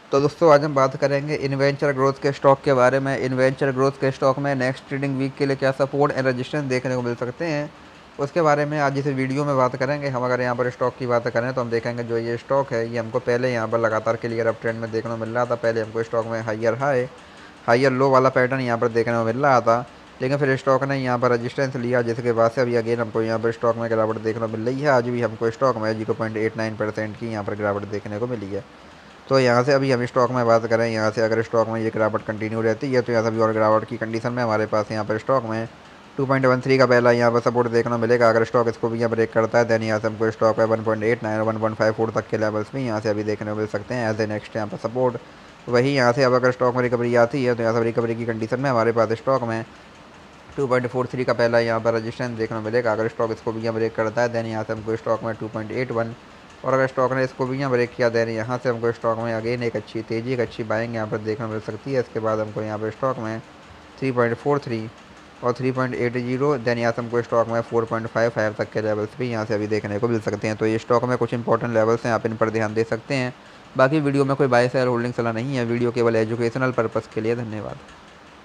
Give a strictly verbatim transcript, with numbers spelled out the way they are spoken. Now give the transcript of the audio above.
तो दोस्तों आज हम बात करेंगे इन्वेंचर ग्रोथ के स्टॉक के बारे में। इन्वेंचर ग्रोथ के स्टॉक में नेक्स्ट ट्रेडिंग वीक के लिए क्या सपोर्ट एंड रेजिस्टेंस देखने को मिल सकते हैं, उसके बारे में आज इस वीडियो में बात करेंगे। हम अगर यहाँ पर स्टॉक की बात करें तो हम देखेंगे जो ये स्टॉक है ये हमको पहले यहाँ पर लगातार क्लियर अप ट्रेंड में देखने को मिल रहा था। पहले हमको स्टॉक में हाइयर हाई हाइयर लो वाला पैटर्न यहाँ पर देखने को मिल रहा था, लेकिन फिर स्टॉक ने यहाँ पर रजिस्टेंस लिया, जिसके बाद से अभी अगेन हमको यहाँ पर स्टॉक में गिरावट देखने को मिल रही है। आज भी हमको स्टॉक में zero point eight nine percent की यहाँ पर गिरावट देखने को मिली है। तो यहाँ से अभी हम स्टॉक में बात करें, यहाँ से अगर स्टॉक में ये गिरावट कंटिन्यू रहती है तो यहाँ से अभी और गिरावट की कंडीशन में हमारे पास यहाँ पर स्टॉक में टू पॉइंट वन थ्री का पहला यहाँ पर सपोर्ट देखने को मिलेगा। अगर स्टॉक इसको भी यहाँ ब्रेक करता है दैन यहाँ से हमको स्टॉक है one point eight nine one point five four तक के लेवल्स भी यहाँ से अभी देखने को मिल सकते हैं एज ए नेक्स्ट यहाँ पर सपोर्ट। वही यहाँ से अब अगर स्टॉक में रिकवरी आती है तो यहाँ से रिकवरी की कंडीशन में हमारे पास स्टॉक में टू पॉइंट फोर थ्री का पहला यहाँ पर रजिस्टेंस देखने को मिलेगा। अगर स्टॉक इसको भी यहाँ ब्रेक करता है दैन यहाँ से हमको स्टॉक में टू पॉइंट एट वन, और अगर स्टॉक ने इसको भी यहाँ ब्रेक किया दैन यहाँ से हमको स्टॉक में अगेन एक अच्छी तेज़ी एक अच्छी बाइंग यहाँ पर देखने को मिल सकती है। इसके बाद हमको यहाँ पर स्टॉक में थ्री पॉइंट फोर थ्री और three point eight zero then यहाँ से हमको स्टॉक में फोर पॉइंट फाइव फाइव तक के लेवल्स भी यहाँ से अभी देखने को मिल सकते हैं। तो ये स्टॉक में कुछ इंपॉर्टेंट लेवल्स हैं, आप इन पर ध्यान दे सकते हैं। बाकी वीडियो में कोई बाय शेयर होल्डिंग सलाह नहीं है, वीडियो केवल एजुकेशनल पर्पज़ के लिए। धन्यवाद।